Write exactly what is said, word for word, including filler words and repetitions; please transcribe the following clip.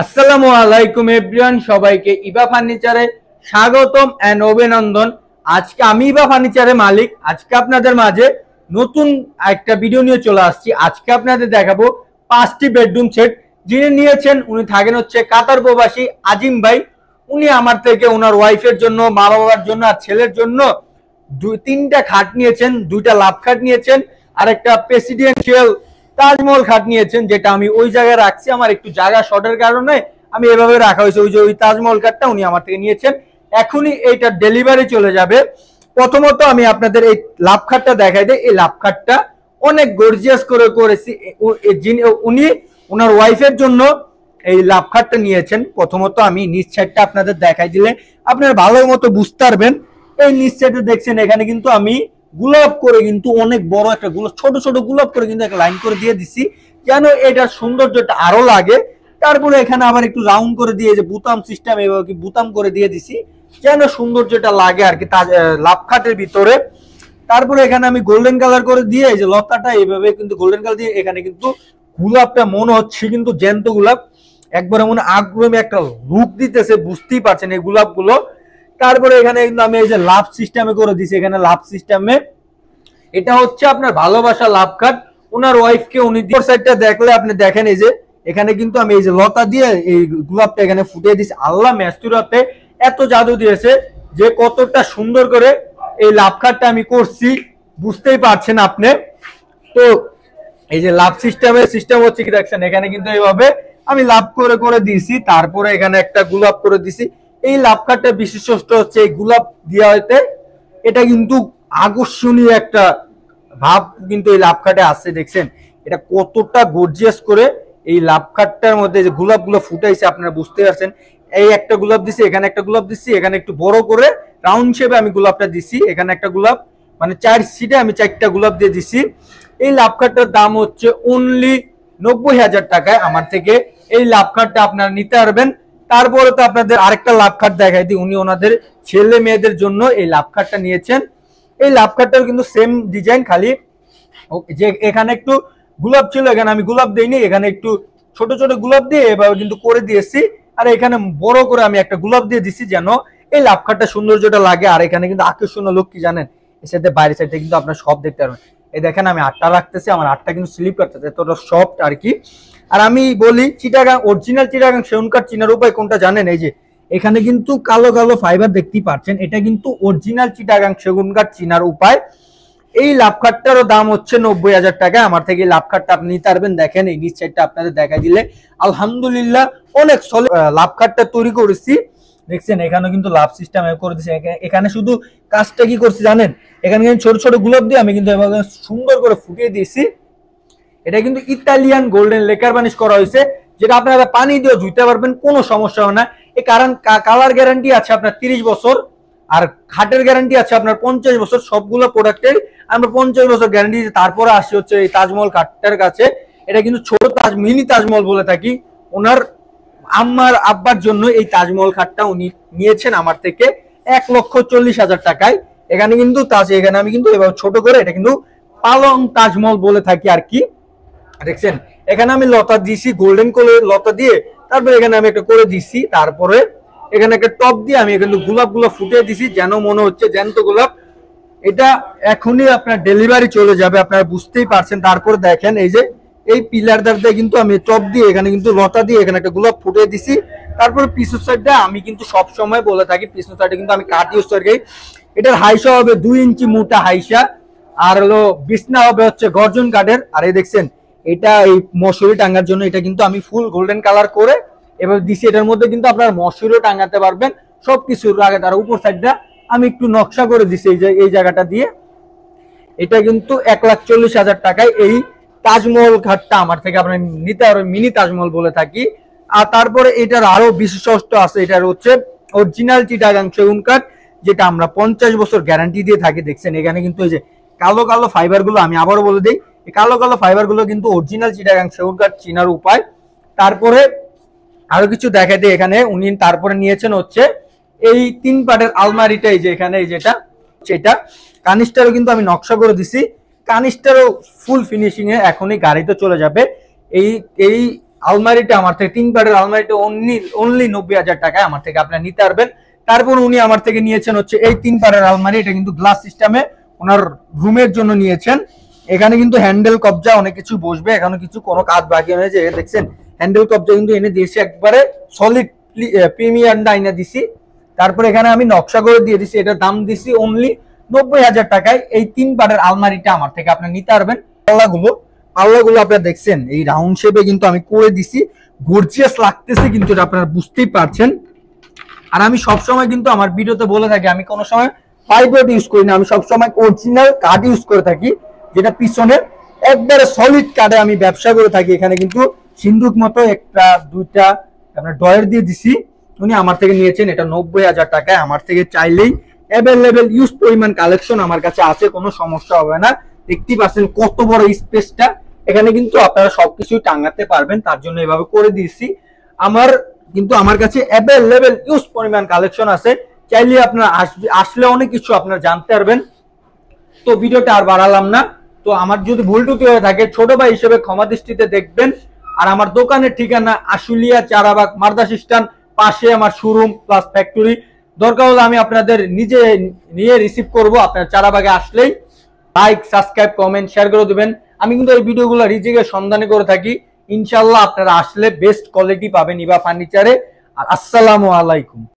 আসসালামু আলাইকুম এভরিওয়ান, সবাইকে ইবা ফার্নিচারে স্বাগতম এন্ড অভিনন্দন। আজকে আমি ইবা ফার্নিচারের মালিক আজকে আপনাদের মাঝে নতুন একটা ভিডিও নিয়ে চলে আসছি। আজকে আপনাদের দেখাবো পাঁচটি বেডরুম সেট। যিনি নিয়েছেন উনি থাকেন হচ্ছে কাতার প্রবাসী আজিম ভাই। উনি আমার থেকে ওনার ওয়াইফের জন্য, মা বাবার জন্য আর ছেলের জন্য দুই তিনটা খাট নিয়েছেন, দুইটা লাভ খাট নিয়েছেন আর একটা প্রেসিডেন্সিয়াল তাজমহল খাট নিয়েছেন, যেটা আমি ওই জায়গায় রাখছি। আমার একটু জায়গা শর্টের কারণে আমি এভাবে রাখা হয়েছে। ওই যে ওই তাজমহল খাটটা উনি আমার থেকে নিয়েছেন, এখনই এইটা ডেলিভারি চলে যাবে। প্রথমত আমি আপনাদের এই লাভ খাটটা দেখাই দিই। এই লাভ খাটটা অনেক গর্জিয়াস করে করেছি। উনি ওনার ওয়াইফের জন্য এই লাভ খাটটা নিয়েছেন। প্রথমত আমি নিচ সাইডটা আপনাদের দেখাই দিলে আপনারা ভালো মতো বুঝতে পারবেন। এই নিচ সাইডে দেখছেন এখানে কিন্তু আমি গোলাপ করে কিন্তু অনেক বড় একটা গোলাপ, ছোট ছোট গোলাপ করে কিন্তু একটা লাইন করে দিয়ে দিছি, যেন এটার সৌন্দর্যটা আরো লাগে। তারপরে এখানে আবার একটু রাউন্ড করে দিয়ে যে বুতাম সিস্টেম এভাবে কি বুতাম করে দিয়ে দিছি, যেন সৌন্দর্যটা লাগে আর কি লাভ খাটের ভিতরে। তারপরে এখানে আমি গোল্ডেন কালার করে দিয়ে এই যে লতাটা এইভাবে কিন্তু গোল্ডেন কালার দিয়ে এখানে কিন্তু গোলাপটা মনে হচ্ছে কিন্তু জ্যান্ত গোলাপ, একবারে মনে আগ্রহে একটা লুক দিতেছে, বুঝতেই পারছেন এই গোলাপ গুলো। তারপরে এখানে কিন্তু আমি এই যে লাভ সিস্টেমে করে দিছি, এখানে লাভ সিস্টেমে এটা হচ্ছে আপনার ভালোবাসা লাভ খাট। ওনার ওয়াইফকে উনি সাইডটা দেখলে আপনি দেখেন এই যে এখানে কিন্তু আমি এই যে লতা দিয়ে এই গোলাপটা এখানে ফুটিয়ে দিছি। আল্লাহ মেস্তুরাতে এত জাদু দিয়েছে যে কতটা সুন্দর করে এই লাভ খাটটা আমি করছি, বুঝতেই পারছেন আপনি। তো এই যে লাভ সিস্টেমের সিস্টেম হচ্ছে কি দেখছেন, এখানে কিন্তু এইভাবে আমি লাভ করে করে দিয়েছি। তারপরে এখানে একটা গোলাপ করে দিছি। এই লাভ খাটটা বিশিষ্ট হচ্ছে এই গোলাপ দেওয়া হইতে, এটা কিন্তু আকর্ষণীয় একটা ভাব কিন্তু এই লাভ খাটে আসছে। দেখছেন এটা কতটা গর্জিয়াস করে এই লাভ খাটটার মধ্যে যে গোলাপ গুলো ফুটাইছে আপনারা বুঝতে পারছেন। এই একটা গোলাপ দিছি, এখানে একটা গোলাপ দিচ্ছি, এখানে একটু বড় করে রাউন্ড শেপে আমি গোলাপটা দিছি, এখানে একটা গোলাপ, মানে চার সিটে আমি চারটা গোলাপ দিয়ে দিছি। এই লাভ খাটটার দাম হচ্ছে অনলি নব্বই হাজার টাকায় আমার থেকে এই লাভ খাটটা আপনারা নিতে পারবেন। তারপরে তো আপনাদের আরেকটা লাভ খাট দেখাই দিই। উনি ওনাদের ছেলে মেয়েদের জন্য এই লাভ খাটটা নিয়েছেন। এই লাভ খাটটার কিন্তু সেম ডিজাইন, খালি যে এখানে একটু গোলাপ ছিল, এখানে আমি গোলাপ দিইনি, এখানে একটু ছোট ছোট গোলাপ দিয়ে এভাবে কিন্তু করে দিয়েছি। আর এখানে বড় করে আমি একটা গোলাপ দিয়ে দিছি, যেন এই লাভ খাটটা সৌন্দর্যটা লাগে। আর এখানে কিন্তু আকর্ষণীয় লোক কি জানেন, এর সাথে বাইরের সাইডে কিন্তু আপনার সব দেখতে পারবেন। এই দেখেন আমি আটটা রাখতেছি, আমার আটটা কিন্তু স্লিপ করতেছে, এতটা সফট আর কি। আর আমি বলি চিটাগাং অরিজিনাল চিটাগাং সেগুন কাঠ চিনার উপায় কোনটা জানেন? এই যে এখানে কিন্তু কালো কালো ফাইবার দেখতেই পাচ্ছেন, এটা কিন্তু অরিজিনাল চিটাগাং সেগুন কাঠ চিনার উপায়। এই লাভ খাটটারও দাম হচ্ছে নব্বই হাজার টাকা আমার থেকে। লাভ খাটটা আপনি নিতে পারবেন। দেখেন এই নিচ সাইডটা আপনাদের দেখা দিলে আলহামদুলিল্লাহ অনেক সলিড লাভ খাটটা তৈরি করেছি। দেখছেন এখানে কিন্তু লাভ সিস্টেম করে দিচ্ছি। এখানে শুধু কাজটা কি করছি জানেন, এখানে ছোট ছোট গোলাপ দিয়ে আমি কিন্তু এভাবে সুন্দর করে ফুটিয়ে দিয়েছি। এটা কিন্তু ইতালিয়ান গোল্ডেন লেকার বানিশ করা হয়েছে, যেটা আপনারা পানি দিয়ে ধুইতে পারবেন, কোনো সমস্যা হয় না। এই কারণ কালার গ্যারান্টি আছে আপনার তিরিশ বছর, আর খাটের গ্যারান্টি আছে আপনার পঞ্চাশ বছর। সবগুলো প্রোডাক্টের আমরা পঞ্চাশ বছর গ্যারান্টি। তারপরে আসি হচ্ছে এই তাজমহল খাটটার কাছে। এটা কিন্তু ছোট তাজ মিনি তাজমহল বলে থাকি। ওনার আম্মার আব্বার জন্য এই তাজমহল খাটটা উনি নিয়েছেন আমার থেকে এক লক্ষ চল্লিশ হাজার টাকায়। এখানে কিন্তু তাজ এখানে আমি কিন্তু এবার ছোট করে এটা কিন্তু পালং তাজমহল বলে থাকি আর কি। দেখছেন এখানে আমি লতা দিছি, গোল্ডেন কালার লতা দিয়ে। তারপরে এখানে আমি একটা করে দিছি, তারপরে এখানে একটা টপ দিয়ে আমি কিন্তু গোলাপ গুলো ফুটিয়ে দিছি, যেন মনে হচ্ছে জ্যান্ত গোলাপ। এটা এখনই আপনার ডেলিভারি চলে যাবে, আপনারা বুঝতেই পারছেন। তারপরে দেখেন এই যে এই পিলার দিয়ে কিন্তু আমি টপ দিয়ে এখানে কিন্তু লতা দিয়ে এখানে একটা গোলাপ ফুটিয়ে দিছি। তারপরে পিছন সাইডটা আমি কিন্তু সব সময় বলে থাকি, পিছন সাইডে কিন্তু আমি কাঠ ইউজ করি। এটার হাইসা হবে দুই ইঞ্চি মোটা হাইসা, আর হলো বিছনা হবে হচ্ছে গর্জন কাঠের। আর এই দেখছেন এটা এই মশুরি টাঙ্গার জন্য এটা কিন্তু আমি ফুল গোল্ডেন কালার করে এবার দিছি। এটার মধ্যে কিন্তু আপনারা মশুরিও টাঙ্গাতে পারবেন সবকিছুর আগে। তার উপর সাইডটা আমি একটু নকশা করে দিছি এই যে এই জায়গাটা দিয়ে। এটা কিন্তু এক লাখ চল্লিশ হাজার টাকায় এই তাজমহল খাটটা আমার থেকে আপনার নিতে পারবেন, মিনি তাজমহল বলে থাকি। আর তারপরে এটার আরো বিশেষত্ব আছে, এটার হচ্ছে অরিজিনাল চিটাগাং সেগুন কাঠ, যেটা আমরা পঞ্চাশ বছর গ্যারান্টি দিয়ে থাকি। দেখছেন এখানে কিন্তু এই যে কালো কালো ফাইবার গুলো, আমি আবারও বলে দিই, এই কালো কালো ফাইবার গুলো কিন্তু অরিজিনাল চিটাগাং সেগুন কাঠ চিনার উপায়। তারপরে আরো কিছু দেখা দিই এখানে উনি তারপরে নিয়েছেন হচ্ছে এই তিন পাটের আলমারিটা। এই যে এখানে এই যেটা সেটা কানিস্টারও কিন্তু আমি নকশা করে দিছি, কানিস্টারও ফুল ফিনিশিং এ এখনই গাড়িতে চলে যাবে। এই এই আলমারিটা আমার থেকে তিন পাটের আলমারিটা অনলি অনলি নব্বই হাজার টাকায় আমার থেকে আপনারা নিতে পারবেন। তারপর উনি আমার থেকে নিয়েছেন হচ্ছে এই তিন পাটের আলমারি, এটা কিন্তু গ্লাস সিস্টেমে ওনার রুমের জন্য নিয়েছেন। এখানে কিন্তু হ্যান্ডেল কবজা অনেক কিছু বসবে, এখানে কিছু কোনো কাজ বাকি হয়েছে দেখছেন, হ্যান্ডেল কবজা কিন্তু এনে দিয়েছি একবারে সলিড প্রিমিয়াম ডাইনা দিছি। তারপর এখানে আমি নকশা করে দিয়ে দিছি, এটার দাম দিছি অনলি নব্বই হাজার টাকায়। এই তিন পাটের আলমারিটা আমার থেকে আপনারা নিতে পারবেন। পাল্লাগুলো পাল্লাগুলো আপনারা দেখছেন এই রাউন্ড শেপে কিন্তু আমি করে দিছি, গর্জিয়াস লাগতেছে কিন্তু এটা আপনারা বুঝতেই পারছেন। আর আমি সবসময় কিন্তু আমার ভিডিওতে বলে থাকি আমি কোনো সময় ফাইবার ইউজ করি না, আমি সবসময় অরিজিনাল কাঠ ইউজ করে থাকি, যেটা পিছনে একবারে সলিড কাঠে আমি ব্যবসা করে থাকি। এখানে কিন্তু সিন্ধুক মতো একটা দুইটা আপনার ডয়ার দিয়ে দিছি, উনি আমার থেকে নিয়েছেন এটা নব্বই হাজার টাকায়। আমার থেকে চাইলেই অ্যাভেলেবেল ইউজ পরিমাণ কালেকশন আমার কাছে আছে, কোনো সমস্যা হবে না। দেখতে পাচ্ছেন কত বড় স্পেসটা, এখানে কিন্তু আপনারা সবকিছু টাঙাতে পারবেন, তার জন্য এভাবে করে দিয়েছি। আমার কিন্তু আমার কাছে অ্যাভেলেবেল ইউজ পরিমাণ কালেকশন আছে, চাইলে আপনারা আসবে, আসলে অনেক কিছু আপনারা জানতে পারবেন। তো ভিডিওটা আর বাড়ালাম না, তো আমার যদি ভুল টুটি হয়ে থাকে ছোট ভাই হিসেবে ক্ষমা দৃষ্টিতে দেখবেন। আর আমার দোকানের ঠিকানা আশুলিয়া চারাবাগ মার্দাস স্ট্যান্ড, পাশে আমার শোরুম প্লাস ফ্যাক্টরি। দরকার হলে আমি আপনাদের নিজে নিয়ে রিসিভ করব, আপনার চারাবাগে আসলেই লাইক সাবস্ক্রাইব কমেন্ট শেয়ার করে দেবেন। আমি কিন্তু এই ভিডিওগুলো রিজিকের সন্ধানে করে থাকি, ইনশাল্লাহ আপনারা আসলে বেস্ট কোয়ালিটি পাবেন ইভা ফার্নিচারে। আর আসসালামু আলাইকুম।